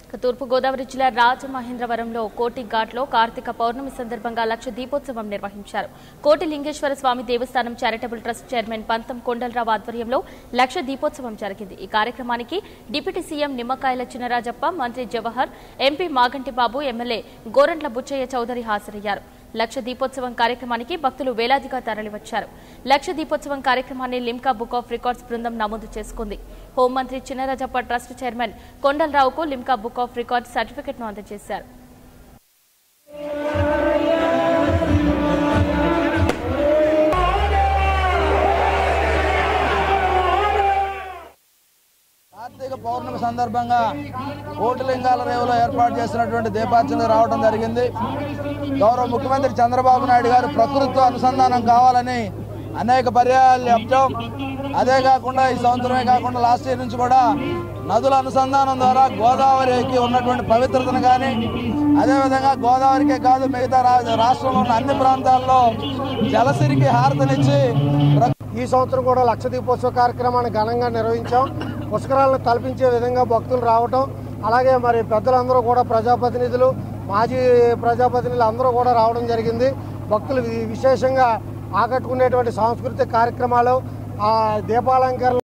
తూర్పు గోదావరి జిల్లా రాజమహేంద్రవరంలో కోటి ఘాట్లో కార్తీక పౌర్ణమి సందర్భంగా లక్ష దీపోత్సవం నిర్వహించారు. కోటి లింగేశ్వర స్వామి దేవస్థానం చారిటబుల్ ట్రస్ట్ చైర్మన్ పంతం కొండలరావు ఆధ్వర్యంలో లక్ష దీపోత్సవం జరిగింది. ఈ కార్యక్రమానికి డిప్యూటీ సీఎం నిమ్మకాయల చినరాజప్ప, మంత్రి జవహర్, ఎంపీ మాగంటి బాబు, ఎమ్మెల్యే గోరంట్ల బుచ్చయ్య చౌదరి హాజరయ్యారు. లక్ష దీపోత్సవం కార్యక్రమానికి భక్తులు వేలాదిగా తరలివచ్చారు. లక్ష దీపోత్సవం కార్యక్రమాన్ని లిమ్కా బుక్ ఆఫ్ రికార్డ్స్ బృందం నమోదు చేసుకుంది. హోంమంత్రి చినరాజప్ప ట్రస్ట్ చైర్మన్ కొండలరావుకు లిమ్కా బుక్ ఆఫ్ రికార్డ్స్ సర్టిఫికెట్ను అందజేశారు. కార్తీక పౌర్ణమి సందర్భంగా కోటిలింగాల రేవులో ఏర్పాటు చేసినటువంటి దీపార్చనకు రావడం జరిగింది. గౌరవ ముఖ్యమంత్రి చంద్రబాబు నాయుడు గారు ప్రకృతితో అనుసంధానం కావాలని అనేక పర్యాయాలు చెప్పడం, అదే కాకుండా ఈ సంవత్సరమే కాకుండా లాస్ట్ ఇయర్ నుంచి కూడా నదుల అనుసంధానం ద్వారా గోదావరికి ఉన్నటువంటి పవిత్రతను కానీ, అదేవిధంగా గోదావరికే కాదు మిగతా రాష్ట్రంలో ఉన్న అన్ని ప్రాంతాల్లో జలసిరికి హారతనిచ్చి ఈ సంవత్సరం కూడా లక్ష దీపోత్సవ కార్యక్రమాన్ని ఘనంగా నిర్వహించాం. పుష్కరాలను తలపించే విధంగా భక్తులు రావటం, అలాగే మరి పెద్దలందరూ కూడా ప్రజాప్రతినిధులు, మాజీ ప్రజాప్రతినిధులు అందరూ కూడా రావడం జరిగింది. భక్తులు విశేషంగా ఆకట్టుకునేటువంటి సాంస్కృతిక కార్యక్రమాలు, దీపాలంకరణ